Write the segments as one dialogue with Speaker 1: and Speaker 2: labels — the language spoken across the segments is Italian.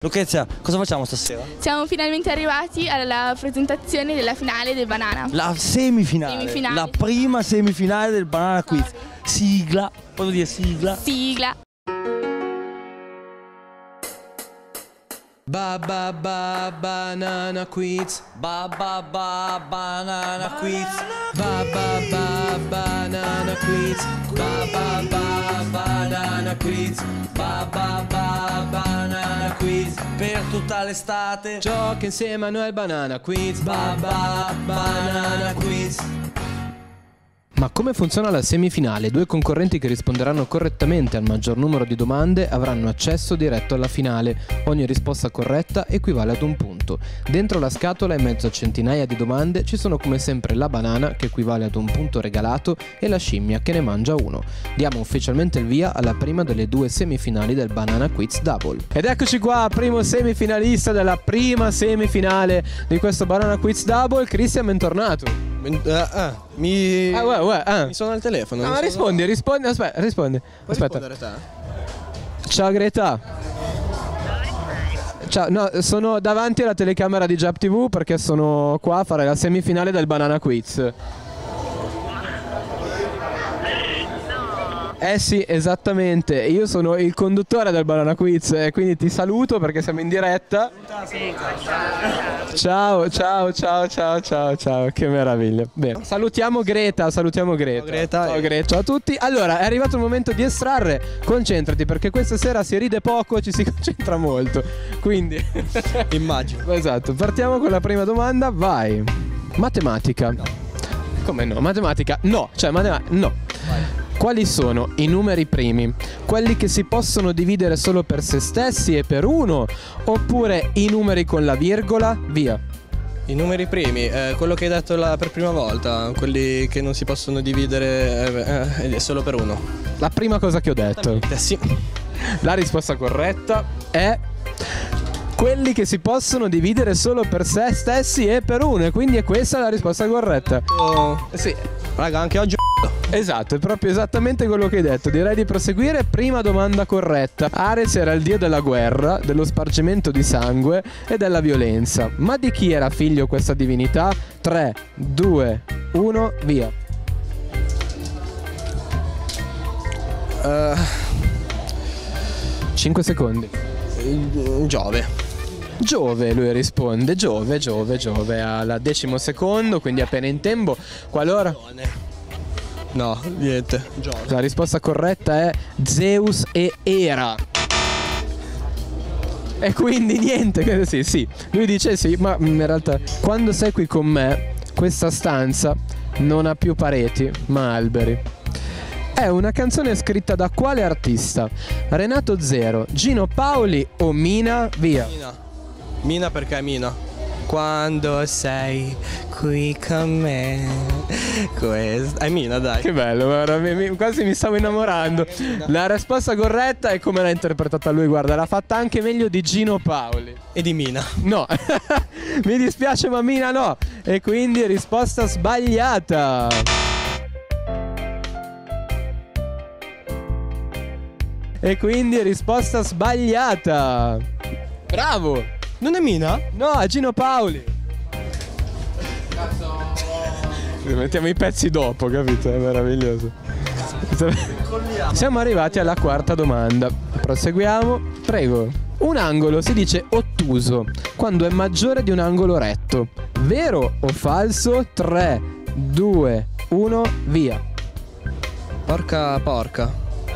Speaker 1: Lucrezia, cosa facciamo stasera?
Speaker 2: Siamo finalmente arrivati alla presentazione della finale del Banana.
Speaker 1: La semifinale. La prima semifinale del Banana Quiz. Sigla, posso dire sigla?
Speaker 2: Sigla.
Speaker 3: Banana Quiz.
Speaker 1: Banana Quiz.
Speaker 3: Banana Quiz. Banana Quiz. Banana Quiz.
Speaker 1: Per tutta l'estate
Speaker 3: Gioca insieme a noi al Banana Quiz. Banana Quiz. Ma come funziona la semifinale? Due concorrenti che risponderanno correttamente al maggior numero di domande avranno accesso diretto alla finale. Ogni risposta corretta equivale ad un punto. Dentro la scatola, in mezzo a centinaia di domande, ci sono come sempre la banana, che equivale ad un punto regalato, e la scimmia, che ne mangia uno. Diamo ufficialmente il via alla prima delle due semifinali del Banana Quiz Double. Ed eccoci qua, primo semifinalista della prima semifinale di questo Banana Quiz Double. Cristian, bentornato.
Speaker 4: Mi suona il telefono.
Speaker 3: Ah, rispondi, aspetta, rispondi.
Speaker 4: Puoi rispondere te?
Speaker 3: Ciao Greta. Ciao, no, sono davanti alla telecamera di Jap TV perché sono qua a fare la semifinale del Banana Quiz. Eh sì, esattamente. Io sono il conduttore del Banana Quiz e quindi ti saluto perché siamo in diretta. Ciao, ciao, che meraviglia. Bene, salutiamo Greta.
Speaker 4: Ciao Greta.
Speaker 3: Ciao Greta. Ciao a tutti. Allora, è arrivato il momento di estrarre. Concentrati perché questa sera si ride poco e ci si concentra molto. Quindi
Speaker 4: immagino.
Speaker 3: Esatto, partiamo con la prima domanda. Vai. Matematica.
Speaker 4: No.
Speaker 3: Come no? Matematica no. Cioè matematica no. Vai. Quali sono i numeri primi? Quelli che si possono dividere solo per se stessi e per uno? Oppure i numeri con la virgola? Via.
Speaker 4: I numeri primi, quello che hai detto per prima volta, quelli che non si possono dividere solo per uno.
Speaker 3: La prima cosa che ho detto.
Speaker 4: Sì.
Speaker 3: La risposta corretta è quelli che si possono dividere solo per se stessi e per uno. E quindi è questa la risposta corretta.
Speaker 4: Sì. Raga, anche oggi
Speaker 3: esatto, è proprio esattamente quello che hai detto. Direi di proseguire. Prima domanda corretta. Ares era il dio della guerra, dello spargimento di sangue e della violenza. Ma di chi era figlio questa divinità? 3, 2, 1, via. 5 secondi. Giove, lui risponde. Giove al 10° secondo, quindi appena in tempo. Qualora
Speaker 4: no, niente. Giove.
Speaker 3: La risposta corretta è Zeus e Era. E quindi niente, sì. Lui dice sì, ma in realtà quando sei qui con me, questa stanza non ha più pareti, ma alberi. È una canzone scritta da quale artista? Renato Zero, Gino Paoli o Mina? Via.
Speaker 4: Mina perché è Mina. Quando sei qui con me. È Mina, dai.
Speaker 3: Che bello, guarda, quasi mi stavo innamorando. La risposta corretta è come l'ha interpretata lui, guarda, l'ha fatta anche meglio di Gino Paoli.
Speaker 4: E di Mina.
Speaker 3: No, mi dispiace ma Mina no. E quindi risposta sbagliata. E quindi risposta sbagliata. Bravo.
Speaker 4: Non è Mina?
Speaker 3: No, è Gino Paoli. Mettiamo i pezzi dopo, capito? È meraviglioso. Siamo arrivati alla quarta domanda. Proseguiamo. Prego. Un angolo si dice ottuso quando è maggiore di un angolo retto. Vero o falso? 3, 2, 1, via.
Speaker 4: Porca.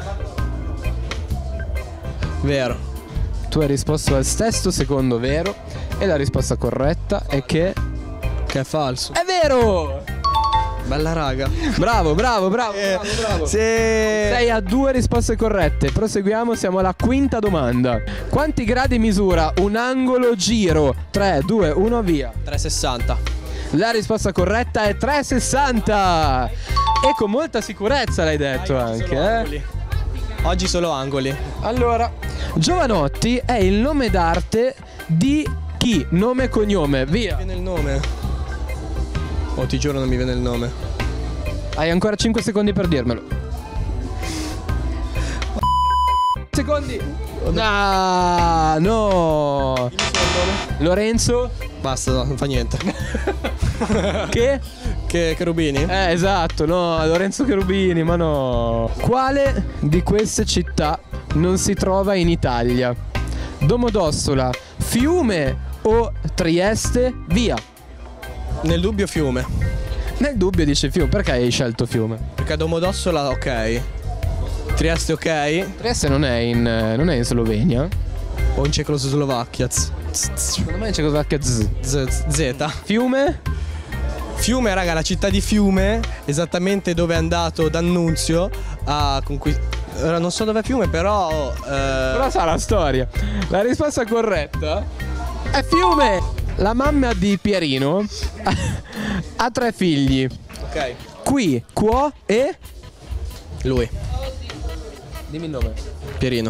Speaker 4: Vero.
Speaker 3: Tu hai risposto al sesto secondo vero e la risposta corretta è che
Speaker 4: è falso.
Speaker 3: È vero!
Speaker 4: Bella raga.
Speaker 3: Bravo.
Speaker 4: Sì.
Speaker 3: Sei a 2 risposte corrette. Proseguiamo, siamo alla quinta domanda. Quanti gradi misura un angolo giro? 3, 2, 1, via.
Speaker 4: 360.
Speaker 3: La risposta corretta è 360. E con molta sicurezza l'hai detto anche,
Speaker 4: Oggi solo angoli.
Speaker 3: Allora, Giovanotti è il nome d'arte di chi? Nome e cognome, via.
Speaker 4: Non mi viene il nome. Oh, ti giuro non mi viene il nome.
Speaker 3: Hai ancora 5 secondi per dirmelo. Secondi. Ah, no. Lorenzo?
Speaker 4: Basta, no, non fa niente.
Speaker 3: Che?
Speaker 4: Cherubini?
Speaker 3: Esatto, no, Lorenzo Cherubini, ma no. Quale di queste città non si trova in Italia? Domodossola, Fiume o Trieste? Via.
Speaker 4: Nel dubbio Fiume.
Speaker 3: Nel dubbio dice Fiume, perché hai scelto Fiume?
Speaker 4: Perché Domodossola ok. Trieste ok.
Speaker 3: Trieste non è in Slovenia?
Speaker 4: O in Cecoslovacchia.
Speaker 3: Secondo me in Cecoslovacchia
Speaker 4: Z.
Speaker 3: Fiume?
Speaker 4: Fiume, raga, la città di Fiume, esattamente dove è andato D'Annunzio a conquistare. Non so dove è Fiume, però.
Speaker 3: Però sa la storia. La risposta corretta è Fiume. La mamma di Pierino ha 3 figli.
Speaker 4: Ok.
Speaker 3: Qui, Quo e...
Speaker 4: Lui,
Speaker 3: Dimmi il nome.
Speaker 4: Pierino.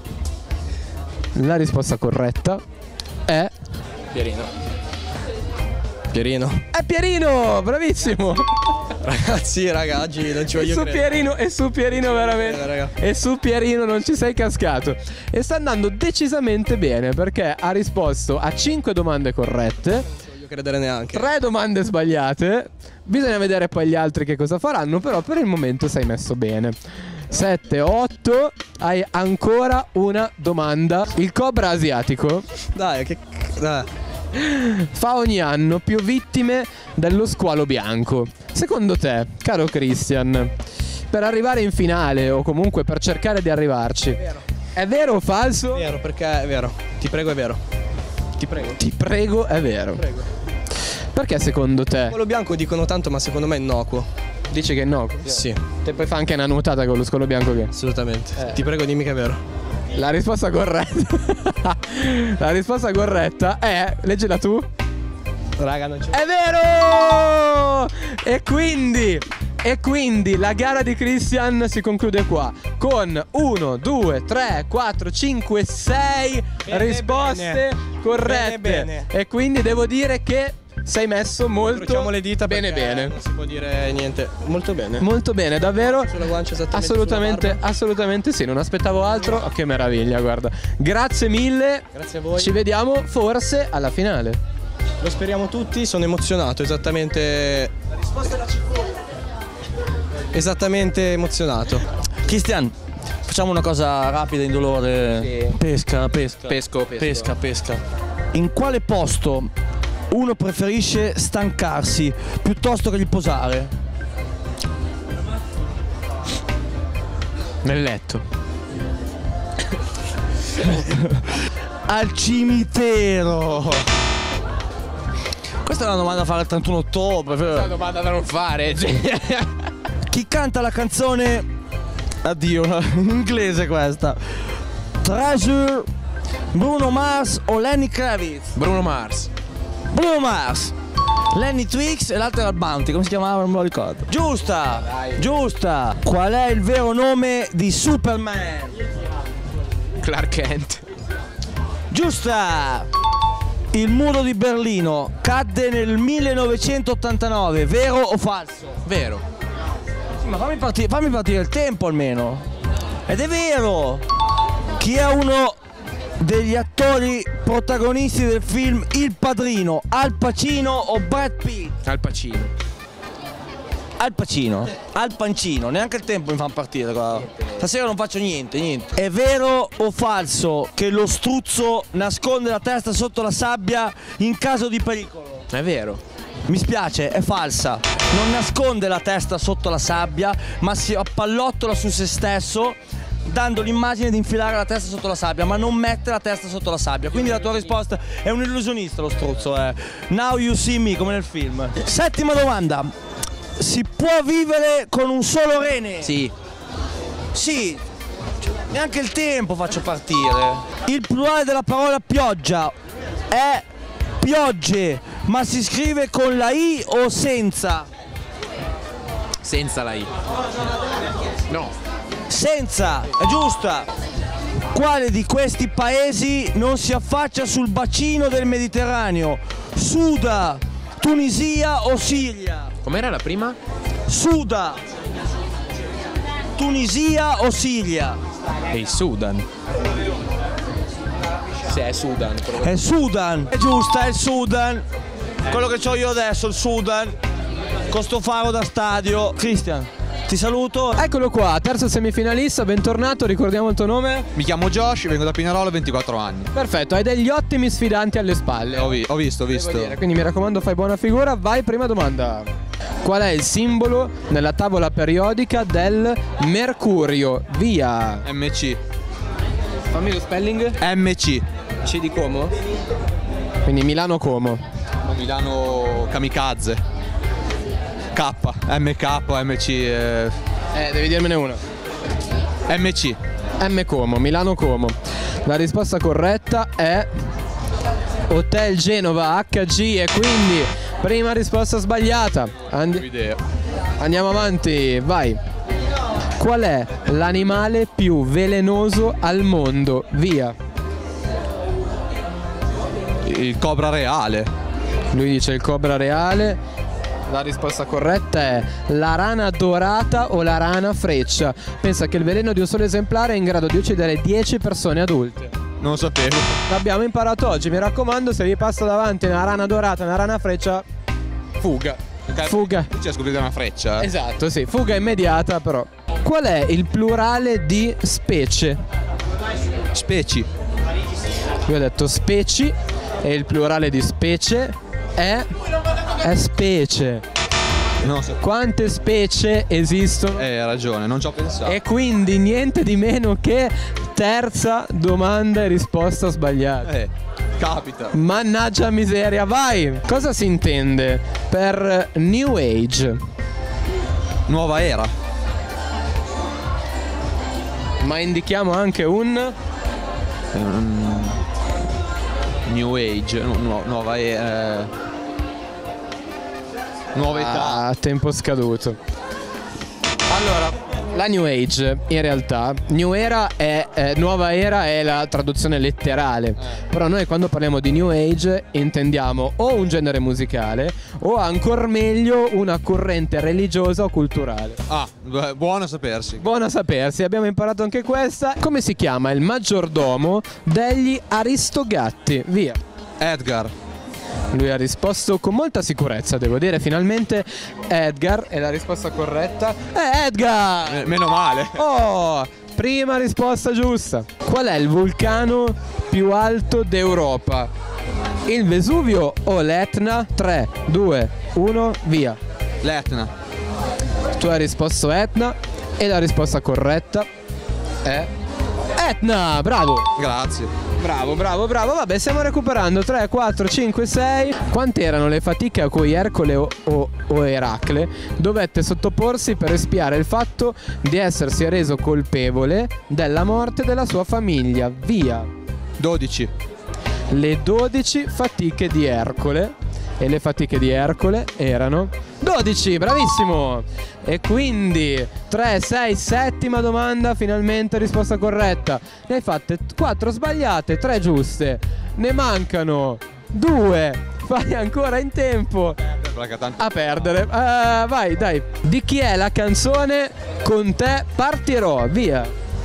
Speaker 3: La risposta corretta è...
Speaker 4: Pierino.
Speaker 3: È Pierino, bravissimo.
Speaker 4: Ragazzi, raga, oggi non ci voglio credere.
Speaker 3: E su Pierino veramente.
Speaker 4: Raga.
Speaker 3: E su Pierino non ci sei cascato. E sta andando decisamente bene, perché ha risposto a 5 domande corrette,
Speaker 4: Non voglio credere neanche.
Speaker 3: 3 domande sbagliate. Bisogna vedere poi gli altri che cosa faranno, però per il momento sei messo bene. 7, 8. Hai ancora una domanda. Il cobra asiatico
Speaker 4: Dai, dai.
Speaker 3: fa ogni anno più vittime dello squalo bianco. Secondo te, caro Christian, per arrivare in finale o comunque per cercare di arrivarci, è vero o falso?
Speaker 4: È vero, perché è vero. Ti prego, è vero. Ti prego.
Speaker 3: Ti prego, è vero.
Speaker 4: Prego.
Speaker 3: Perché secondo te?
Speaker 4: Quello bianco dicono tanto, ma secondo me è innocuo.
Speaker 3: Dici che no?
Speaker 4: Sì,
Speaker 3: Te poi fa anche una nuotata con lo squalo bianco che...
Speaker 4: assolutamente. Ti prego, dimmi che è vero.
Speaker 3: La risposta corretta La risposta corretta è... Leggila tu.
Speaker 4: Raga, non c'è.
Speaker 3: È vero! E quindi la gara di Christian si conclude qua con 1, 2, 3, 4, 5, 6 risposte corrette.
Speaker 4: Bene.
Speaker 3: E quindi devo dire che sei messo molto
Speaker 4: Incrociamo le dita
Speaker 3: bene
Speaker 4: perché
Speaker 3: bene.
Speaker 4: non si può dire niente. Molto bene.
Speaker 3: Molto bene, davvero.
Speaker 4: Sulla guancia esattamente sulla barba.
Speaker 3: Assolutamente sì, non aspettavo altro. Oh, che meraviglia, guarda. Grazie mille.
Speaker 4: Grazie a voi.
Speaker 3: Ci vediamo forse alla finale.
Speaker 4: Lo speriamo tutti, sono emozionato, esattamente. La risposta è la cipolla. Esattamente emozionato.
Speaker 1: Cristian, facciamo una cosa rapida, indolore.
Speaker 3: Sì.
Speaker 1: Pesca.
Speaker 3: Pesco.
Speaker 1: In quale posto uno preferisce stancarsi piuttosto che riposare?
Speaker 3: Nel letto.
Speaker 1: Al cimitero. Questa è una domanda da fare il 31 ottobre.
Speaker 3: Una domanda da non fare.
Speaker 1: Chi canta la canzone... Addio, in inglese questa. Treasure, Bruno Mars o Lenny Kravitz?
Speaker 3: Bruno Mars.
Speaker 1: Bruno Mars. Lenny Twix e l'altro era il Bounty, come si chiamava? Non me lo ricordo. Giusta! Giusta! Qual è il vero nome di Superman?
Speaker 3: Clark Kent.
Speaker 1: Giusta! Il muro di Berlino cadde nel 1989, vero o falso?
Speaker 3: Vero.
Speaker 1: Sì, ma fammi partire il tempo almeno. Ed è vero! Chi è uno degli attori protagonisti del film Il Padrino? Al Pacino o Brad Pitt?
Speaker 3: Al Pacino.
Speaker 1: Al Pacino, al pancino, neanche il tempo mi fanno partire qua. Stasera non faccio niente. È vero o falso che lo struzzo nasconde la testa sotto la sabbia in caso di pericolo?
Speaker 3: È vero.
Speaker 1: Mi spiace, è falsa. Non nasconde la testa sotto la sabbia, ma si appallottola su se stesso, dando l'immagine di infilare la testa sotto la sabbia, ma non mette la testa sotto la sabbia. Quindi la tua risposta è un illusionista, lo struzzo è. Now you see me, come nel film. Settima domanda. Si può vivere con un solo rene?
Speaker 3: Sì.
Speaker 1: Sì. Neanche il tempo faccio partire. Il plurale della parola pioggia è piogge, ma si scrive con la I o senza?
Speaker 3: Senza la I. No.
Speaker 1: Senza, è giusta. Quale di questi paesi non si affaccia sul bacino del Mediterraneo? Suda, Tunisia o Siria?
Speaker 3: Com'era la prima?
Speaker 1: Suda, Tunisia o Siria?
Speaker 3: E il Sudan. Sì, è Sudan.
Speaker 1: È Sudan. È giusta, è il Sudan. Quello che ho io adesso, il Sudan. Con sto faro da stadio. Cristian, ti saluto.
Speaker 3: Eccolo qua, terzo semifinalista, bentornato, ricordiamo il tuo nome?
Speaker 5: Mi chiamo Josh, vengo da Pinerolo, 24 anni.
Speaker 3: Perfetto, hai degli ottimi sfidanti alle spalle.
Speaker 5: Ho visto.
Speaker 3: Devo dire, quindi mi raccomando, fai buona figura. Vai, prima domanda. Qual è il simbolo nella tavola periodica del Mercurio? Via.
Speaker 5: MC.
Speaker 3: Fammi lo spelling.
Speaker 5: MC.
Speaker 3: C di Como? Quindi Milano Como.
Speaker 5: Milano Kamikaze. K, MK, MC.
Speaker 3: Devi dirmene uno.
Speaker 5: MC.
Speaker 3: M Como, Milano Como. La risposta corretta è Hotel Genova HG e quindi prima risposta sbagliata. Andiamo avanti, vai. Qual è l'animale più velenoso al mondo? Via.
Speaker 5: Il cobra reale.
Speaker 3: Lui dice il cobra reale. La risposta corretta è la rana dorata o la rana freccia. Pensa che il veleno di un solo esemplare è in grado di uccidere 10 persone adulte.
Speaker 5: Non lo sapevo.
Speaker 3: L'abbiamo imparato oggi, mi raccomando, se vi passa davanti una rana dorata e una rana freccia, fuga. Fuga.
Speaker 5: C'è scoprire una freccia.
Speaker 3: Esatto, sì, fuga immediata però. Qual è il plurale di specie?
Speaker 5: Specie.
Speaker 3: Io ho detto specie e il plurale di specie è specie.
Speaker 5: Non so.
Speaker 3: Quante specie esistono?
Speaker 5: Hai ragione, non ci ho pensato.
Speaker 3: E quindi niente di meno che terza domanda e risposta sbagliata.
Speaker 5: Capita.
Speaker 3: Mannaggia miseria, vai! Cosa si intende per New Age?
Speaker 5: Nuova era.
Speaker 3: Ma indichiamo anche un...
Speaker 5: New Age, nuova era. Nuova età.
Speaker 3: Tempo scaduto. Allora, la New Age in realtà, New Era è nuova era è la traduzione letterale. Però noi quando parliamo di New Age intendiamo o un genere musicale o ancor meglio una corrente religiosa o culturale.
Speaker 5: Buono a sapersi.
Speaker 3: Buono a sapersi, abbiamo imparato anche questa. Come si chiama il maggiordomo degli Aristogatti? Via.
Speaker 5: Edgar.
Speaker 3: Lui ha risposto con molta sicurezza, devo dire, finalmente Edgar è la risposta corretta. È Edgar!
Speaker 5: Meno male.
Speaker 3: Oh, prima risposta giusta. Qual è il vulcano più alto d'Europa? Il Vesuvio o l'Etna? 3, 2, 1, via.
Speaker 5: L'Etna.
Speaker 3: Tu hai risposto Etna e la risposta corretta è Etna, bravo.
Speaker 5: Grazie.
Speaker 3: Bravo. Vabbè, stiamo recuperando. 3, 4, 5, 6. Quante erano le fatiche a cui Ercole o Eracle dovette sottoporsi per espiare il fatto di essersi reso colpevole della morte della sua famiglia? Via.
Speaker 5: 12.
Speaker 3: Le 12 fatiche di Ercole. E le fatiche di Ercole erano 12, bravissimo. E quindi 3, 6, settima domanda, finalmente risposta corretta. Ne hai fatte 4 sbagliate, 3 giuste. Ne mancano 2. Fai ancora in tempo a perdere. Vai, dai. Di chi è la canzone Con te partirò? Via.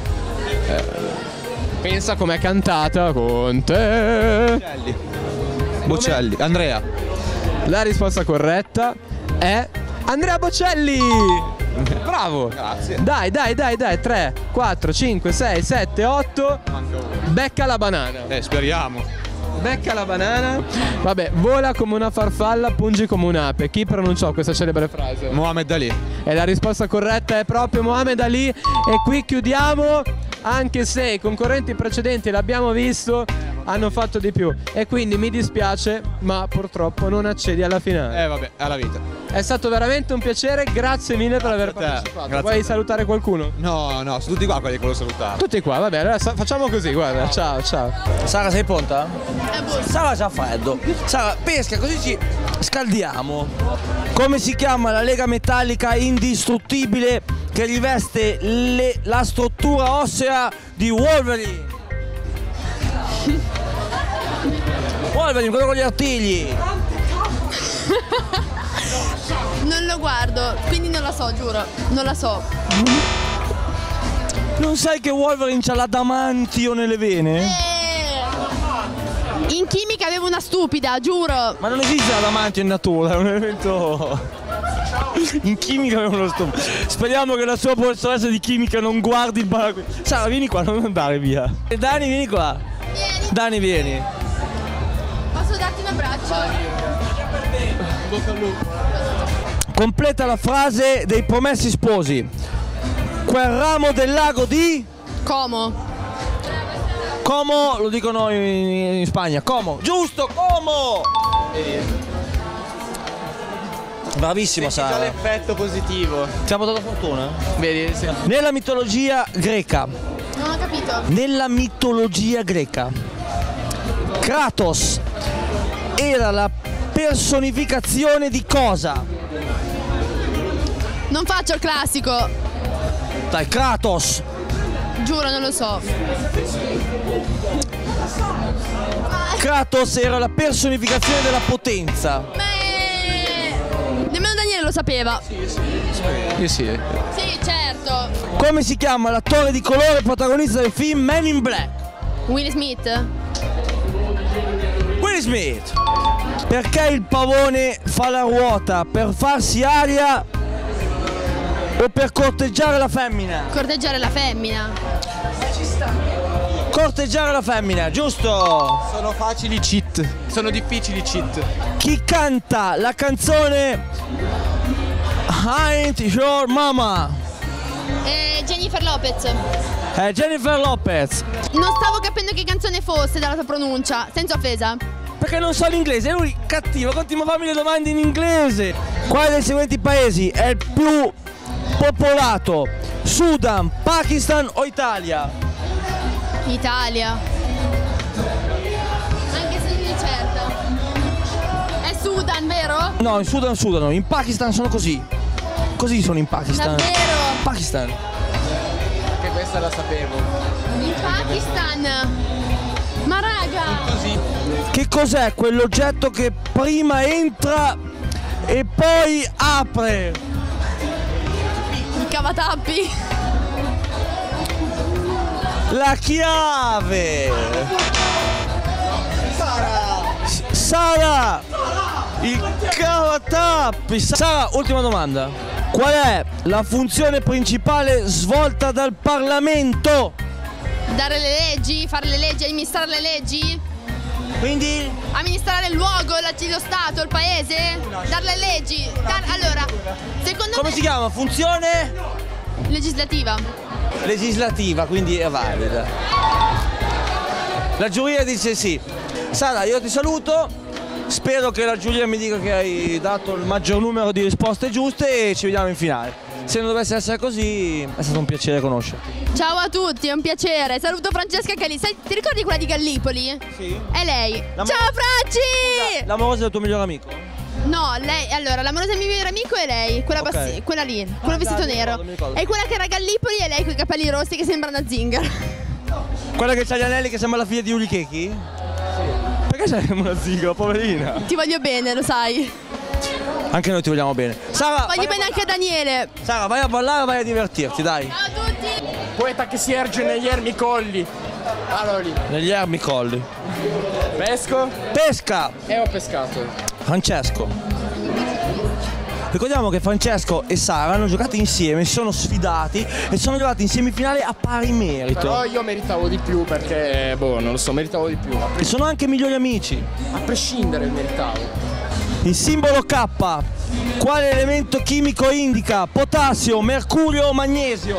Speaker 3: Pensa com'è cantata. Con te.
Speaker 5: Bocelli. Andrea.
Speaker 3: La risposta corretta è Andrea Bocelli. Bravo.
Speaker 5: Grazie.
Speaker 3: Dai. 3, 4, 5, 6, 7, 8. Becca la banana.
Speaker 5: Speriamo.
Speaker 3: Becca la banana. Vabbè, vola come una farfalla, pungi come un'ape. Chi pronunciò questa celebre frase?
Speaker 5: Mohamed Ali.
Speaker 3: E la risposta corretta è proprio Mohamed Ali. E qui chiudiamo, anche se i concorrenti precedenti, l'abbiamo visto, hanno fatto di più. E quindi mi dispiace, ma purtroppo non accedi alla finale.
Speaker 5: Vabbè, è la vita.
Speaker 3: È stato veramente un piacere, grazie mille per aver partecipato.
Speaker 5: Grazie.
Speaker 3: Vuoi salutare qualcuno?
Speaker 5: No, sono tutti qua quelli che volevo salutare.
Speaker 3: Tutti qua, vabbè, allora facciamo così, guarda, ciao.
Speaker 1: Sara, sei pronta? Sara c'ha freddo. Sara, pesca, così ci scaldiamo. Come si chiama la lega metallica indistruttibile che riveste la struttura ossea di Wolverine? Wolverine, quello con gli artigli.
Speaker 2: Non lo guardo, quindi non la so, giuro. Non la so.
Speaker 1: Non sai che Wolverine c'ha l'adamantio nelle vene?
Speaker 6: In chimica avevo una stupida, giuro.
Speaker 1: Ma non esiste l'adamantium in natura, è un elemento. In chimica avevo uno stupido. Speriamo che la sua professoressa di chimica non guardi il bar. Sara, vieni qua, non andare via. E Dani, vieni qua.
Speaker 6: Vieni.
Speaker 1: Dani, vieni.
Speaker 6: Posso darti un abbraccio?
Speaker 1: Completa la frase dei Promessi Sposi. Quel ramo del lago di...
Speaker 6: Como.
Speaker 1: Como, lo dicono in Spagna. Como. Giusto, Como. Bravissimo, Sara.
Speaker 4: l'effetto positivo.
Speaker 1: Ti ha portato fortuna?
Speaker 4: Vedi? Sì.
Speaker 1: Nella mitologia greca.
Speaker 6: Non ho capito.
Speaker 1: Nella mitologia greca, Kratos era la personificazione di cosa?
Speaker 6: Non faccio il classico.
Speaker 1: Dai, Kratos.
Speaker 6: Giuro, non lo so.
Speaker 1: Kratos era la personificazione della potenza.
Speaker 6: Nemmeno Daniele lo sapeva.
Speaker 4: Io sì.
Speaker 6: Sì, certo.
Speaker 1: Come si chiama l'attore di colore protagonista del film Men in Black?
Speaker 6: Will Smith.
Speaker 1: Will Smith. Perché il pavone fa la ruota? Per farsi aria o per corteggiare la femmina?
Speaker 6: Corteggiare la femmina.
Speaker 1: Corteggiare la femmina, giusto?
Speaker 4: Sono facili cheat. Sono difficili cheat.
Speaker 1: Chi canta la canzone Ain't Your Mama?
Speaker 6: Jennifer Lopez.
Speaker 1: È Jennifer Lopez.
Speaker 6: Non stavo capendo che canzone fosse dalla tua pronuncia, senza offesa.
Speaker 1: Perché non so l'inglese, lui cattivo, continua a farmi le domande in inglese. Quale dei seguenti paesi è il più popolato? Sudan, Pakistan o Italia?
Speaker 6: Italia. Anche se non è certa. È Sudan, vero?
Speaker 1: No, in Sudan sudano, in Pakistan sono così. Così sono in Pakistan.
Speaker 6: Davvero?
Speaker 1: Pakistan.
Speaker 4: Che questa la sapevo.
Speaker 6: In Pakistan. Ma raga.
Speaker 4: Così.
Speaker 1: Che cos'è quell'oggetto che prima entra e poi apre?
Speaker 6: Il cavatappi.
Speaker 1: La chiave! Sara! Il cavatappi! Sara, ultima domanda. Qual è la funzione principale svolta dal Parlamento?
Speaker 6: Dare le leggi, fare le leggi, amministrare le leggi?
Speaker 1: Quindi?
Speaker 6: Amministrare il luogo, lo Stato, il paese? Dare le leggi? Allora, secondo
Speaker 1: Come
Speaker 6: me...
Speaker 1: si chiama? Funzione?
Speaker 6: Legislativa.
Speaker 1: Legislativa, quindi è valida. La giuria dice sì. Sara, io ti saluto. Spero che la giuria mi dica che hai dato il maggior numero di risposte giuste e ci vediamo in finale. Se non dovesse essere così, è stato un piacere conoscerti.
Speaker 6: Ciao a tutti, è un piacere. Saluto Francesca Gallipoli. Ti ricordi quella di Gallipoli?
Speaker 1: Sì.
Speaker 6: È lei. Ciao Franci!
Speaker 1: L'amorosa del tuo migliore amico?
Speaker 6: No, lei, allora, l'amorosa del mio migliore amico è lei, quella,
Speaker 1: Ok.
Speaker 6: quella lì, quello vestito
Speaker 1: mi
Speaker 6: nero.
Speaker 1: ricordo.
Speaker 6: E quella che era a Gallipoli è lei con i capelli rossi che sembra una zingara.
Speaker 1: Quella che ha gli anelli che sembra la figlia di Uli Chechi? Sì. Perché sei una ziga, poverina?
Speaker 6: Ti voglio bene, lo sai.
Speaker 1: Anche noi ti vogliamo bene. Sara,
Speaker 6: Voglio bene anche a Daniele.
Speaker 1: Sara, vai a ballare, vai a divertirti, dai.
Speaker 6: Ciao a tutti.
Speaker 7: Poeta che si erge negli ermi colli. Allora lì.
Speaker 1: Negli ermi colli.
Speaker 7: Pesco
Speaker 1: Pesca!
Speaker 7: e ho pescato.
Speaker 1: Francesco. Ricordiamo che Francesco e Sara hanno giocato insieme, si sono sfidati e sono arrivati in semifinale a pari merito.
Speaker 7: Però io meritavo di più perché, boh, non lo so, meritavo di più.
Speaker 1: E sono anche migliori amici.
Speaker 7: A prescindere meritavo.
Speaker 1: Il simbolo K, quale elemento chimico indica? Potassio, mercurio o magnesio?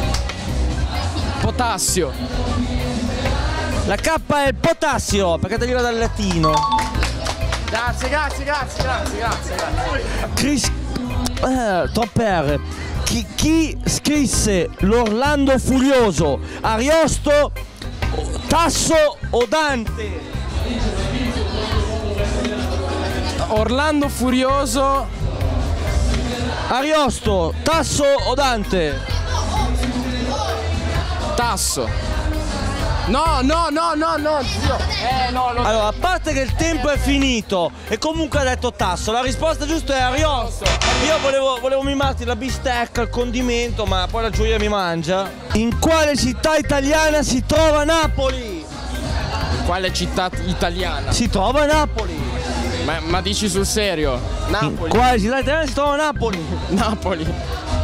Speaker 7: Potassio.
Speaker 1: La K è il potassio, perché deriva dal latino.
Speaker 7: Grazie.
Speaker 1: Troppe R. Chi scrisse l'Orlando Furioso? Ariosto, Tasso o Dante?
Speaker 7: Orlando Furioso.
Speaker 1: Ariosto, Tasso o Dante?
Speaker 7: Tasso. No, zio. No.
Speaker 1: Allora, a parte che il tempo è finito e comunque ha detto Tasso, la risposta giusta è Ariosto. Io volevo mimarti la bistecca, il condimento, ma poi la giuria mi mangia. In quale città italiana si trova Napoli?
Speaker 7: Quale città italiana?
Speaker 1: Si trova a Napoli.
Speaker 7: Ma dici sul serio? Napoli.
Speaker 1: Quale città italiana si trova a Napoli?
Speaker 7: Napoli.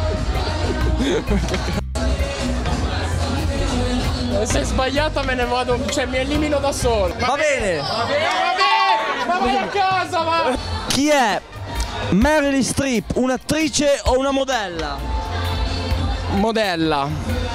Speaker 7: Se è sbagliata me ne vado, cioè mi elimino da solo.
Speaker 1: Va bene.
Speaker 7: Ma vai a casa, va!
Speaker 1: Chi è Meryl Streep, un'attrice o una modella?
Speaker 7: Modella.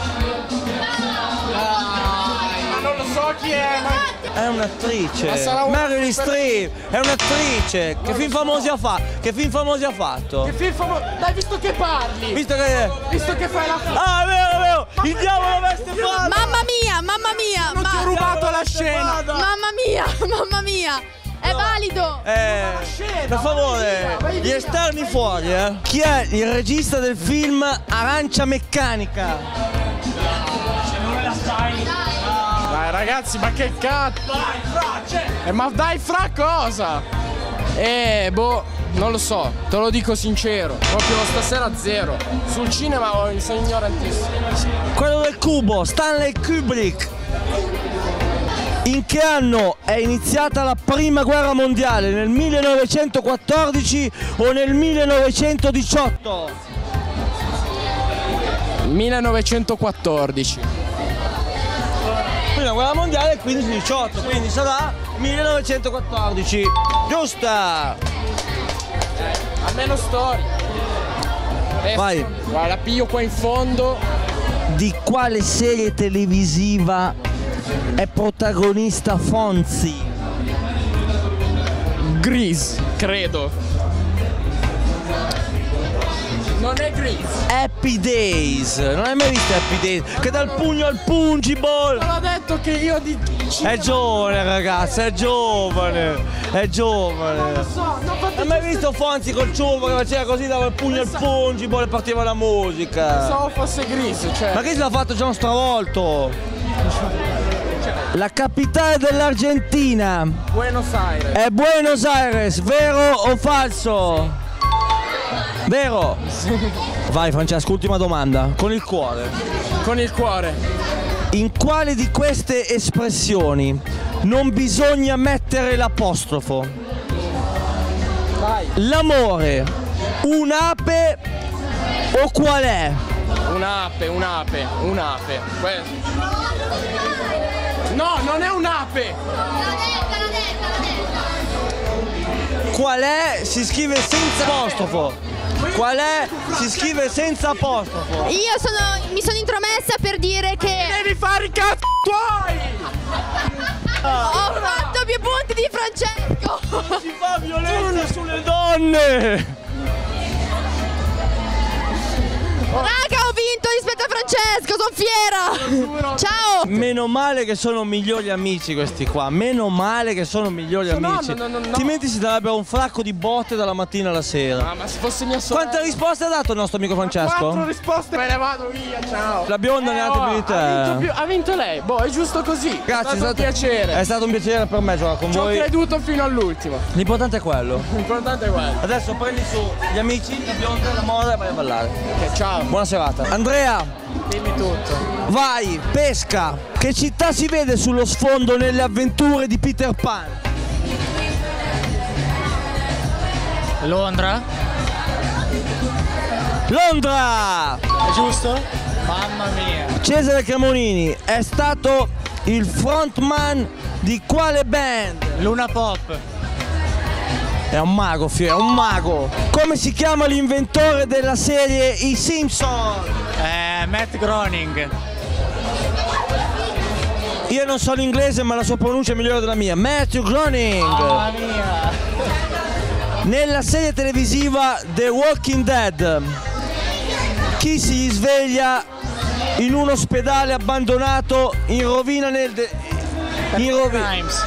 Speaker 7: Ma non lo so chi è, ma...
Speaker 1: È un'attrice.
Speaker 7: Ma sarà
Speaker 1: Meryl Streep è un'attrice. Che film famosi ha fatto? Che film famosi ha fatto?
Speaker 7: Che film famoso? Dai, visto che parli!
Speaker 1: Visto che
Speaker 7: fai la...
Speaker 1: Ah, è vero! Il diavolo veste falsa!
Speaker 6: Mamma mia!
Speaker 7: Non ti ho rubato la scena!
Speaker 6: Mamma mia! È valido!
Speaker 1: Per favore, gli esterni fuori, eh! Chi è il regista del film Arancia Meccanica?
Speaker 7: Dai ragazzi, ma che cazzo! Ma dai, fra cosa? Boh, non lo so, te lo dico sincero. Proprio stasera zero. Sul cinema sono ignorantissimo.
Speaker 1: Quello del cubo, Stanley Kubrick. In che anno è iniziata la prima guerra mondiale? Nel 1914 o nel 1918?
Speaker 7: 1914.
Speaker 1: Prima guerra mondiale 15-18, quindi sarà 1914. Giusta!
Speaker 7: Almeno storia.
Speaker 1: Vai.
Speaker 7: Guarda, la piglio qua in fondo.
Speaker 1: Di quale serie televisiva è protagonista Fonzi?
Speaker 7: Grease, credo. Non è Grease.
Speaker 1: Happy Days. Non hai mai visto Happy Days? Che dal pugno al pungible.
Speaker 7: Non ho detto che io di
Speaker 1: È giovane ragazza, è giovane. È giovane.
Speaker 7: Non lo so, non
Speaker 1: Hai mai visto Fonzi col ciuffo che faceva così, dava il pugno al pungible e partiva la musica?
Speaker 7: pensavo fosse Grease, cioè.
Speaker 1: Ma che se l'ha fatto già un stravolto? La capitale dell'Argentina
Speaker 7: Buenos Aires.
Speaker 1: è Buenos Aires, vero o falso? Vero? Vai Francesco, ultima domanda. Con il cuore.
Speaker 7: Con il cuore.
Speaker 1: In quale di queste espressioni non bisogna mettere l'apostrofo?
Speaker 7: Vai.
Speaker 1: L'amore, un'ape o qual è?
Speaker 7: Un'ape. No, non è un'ape.
Speaker 1: Qual è? Si scrive senza apostrofo. Qual è? Si scrive senza apostrofo.
Speaker 6: Mi sono intromessa per dire che
Speaker 7: Devi fare i cazzi tuoi.
Speaker 6: ho fatto più punti di Francesco.
Speaker 1: Si fa violenza sulle donne.
Speaker 6: Raga, ho vinto rispetto a Francesco, sono fiera. Ciao.
Speaker 1: Meno male che sono migliori amici questi qua. Meno male che sono migliori amici.
Speaker 7: No.
Speaker 1: Altrimenti si darebbero un fracco di botte dalla mattina alla sera.
Speaker 7: Ma se fosse mia sorella.
Speaker 1: Quante risposte ha dato il nostro amico Francesco?
Speaker 7: 4 risposte, me ne vado via, ciao.
Speaker 1: La bionda ne ha altre più di te.
Speaker 7: Ha vinto lei, boh, è giusto così.
Speaker 1: Grazie,
Speaker 7: è stato un piacere.
Speaker 1: È stato un piacere per me giocare con
Speaker 7: Ci ho
Speaker 1: voi.
Speaker 7: creduto fino all'ultimo.
Speaker 1: L'importante è quello.
Speaker 7: L'importante è quello.
Speaker 1: Adesso prendi su gli amici, la bionda, la moda e vai a ballare.
Speaker 7: Ok, ciao.
Speaker 1: Buona serata. Andrea,
Speaker 7: Dimmi tutto.
Speaker 1: vai, pesca. Che città si vede sullo sfondo nelle avventure di Peter Pan?
Speaker 8: Londra?
Speaker 1: Londra!
Speaker 8: È giusto? Mamma mia.
Speaker 1: Cesare Cremonini è stato il frontman di quale band?
Speaker 8: Luna Pop.
Speaker 1: È un mago, è un mago. Come si chiama l'inventore della serie I Simpson?
Speaker 8: Matt Groening.
Speaker 1: Io non so l'inglese, ma la sua pronuncia è migliore della mia. Matthew Groening.
Speaker 8: Mamma mia.
Speaker 1: Nella serie televisiva The Walking Dead, chi si sveglia in un ospedale abbandonato in rovina
Speaker 8: Grimes.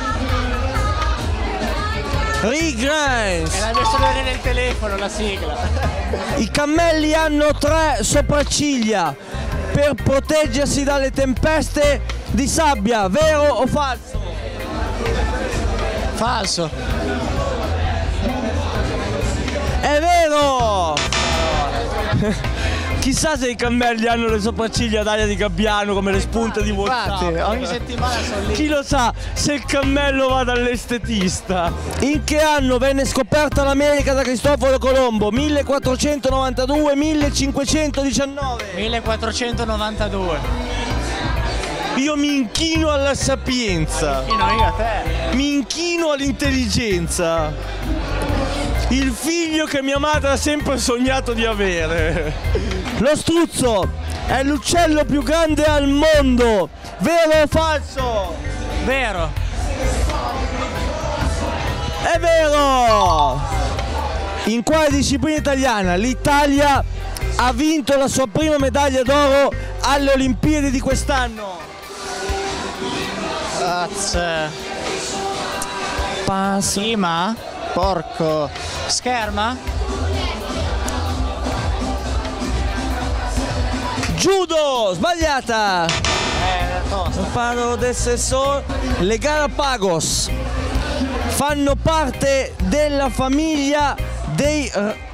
Speaker 1: Rick Grimes.
Speaker 8: È la mia sorella nel telefono, la sigla.
Speaker 1: I cammelli hanno 3 sopracciglia per proteggersi dalle tempeste di sabbia, vero o falso?
Speaker 8: Falso.
Speaker 1: È vero! Chissà se i cammelli hanno le sopracciglia d'aria di gabbiano come le spunte di WhatsApp.
Speaker 8: Infatti, ogni settimana sono lì.
Speaker 1: Chi lo sa se il cammello va dall'estetista. In che anno venne scoperta l'America da Cristoforo Colombo? 1492, 1519.
Speaker 8: 1492.
Speaker 1: Io mi inchino alla sapienza.
Speaker 8: Io a te.
Speaker 1: Mi inchino all'intelligenza. Il figlio che mia madre ha sempre sognato di avere. Lo struzzo è l'uccello più grande al mondo. Vero o falso?
Speaker 8: Vero.
Speaker 1: È vero! In quale disciplina italiana l'Italia ha vinto la sua prima medaglia d'oro alle Olimpiadi di quest'anno? Passo.
Speaker 8: Prima? Porco. Scherma?
Speaker 1: Judo! Sbagliata!
Speaker 8: Tosta.
Speaker 1: Parlo del sessore. Le Galapagos fanno parte della famiglia dei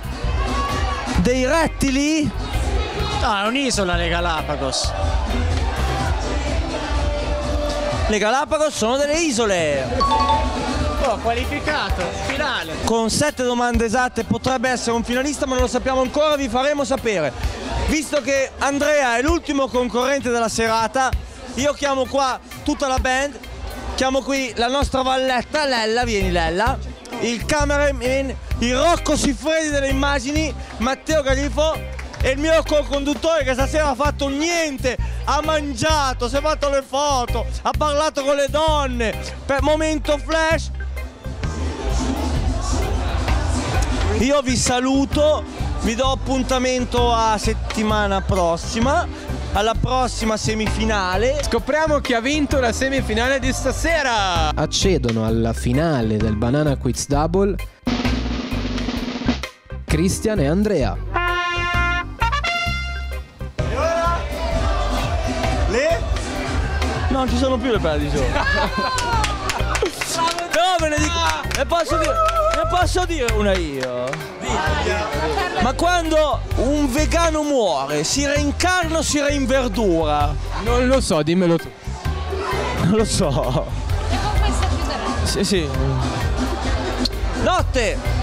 Speaker 1: rettili?
Speaker 8: No, è un'isola le Galapagos.
Speaker 1: Le Galapagos sono delle isole.
Speaker 8: Oh, qualificato, finale.
Speaker 1: Con 7 domande esatte potrebbe essere un finalista, ma non lo sappiamo ancora, vi faremo sapere. Visto che Andrea è l'ultimo concorrente della serata, io chiamo qua tutta la band, chiamo qui la nostra valletta, Lella, vieni Lella, il cameraman, il Rocco Siffredi delle immagini, Matteo Galifo, e il mio co-conduttore che stasera ha fatto niente, ha mangiato, si è fatto le foto, ha parlato con le donne, per momento flash. Io vi saluto, vi do appuntamento a settimana prossima, alla prossima semifinale.
Speaker 3: Scopriamo chi ha vinto la semifinale di stasera. Accedono alla finale del Banana Quiz Double Cristian e Andrea.
Speaker 1: Non ci sono più le pelle di gioco. Però ve ne dico, ne posso dire una io. Ma quando un vegano muore, si reincarna o si reinverdura?
Speaker 3: Non lo so, dimmelo tu.
Speaker 1: Non lo so. Sì, sì. Notte!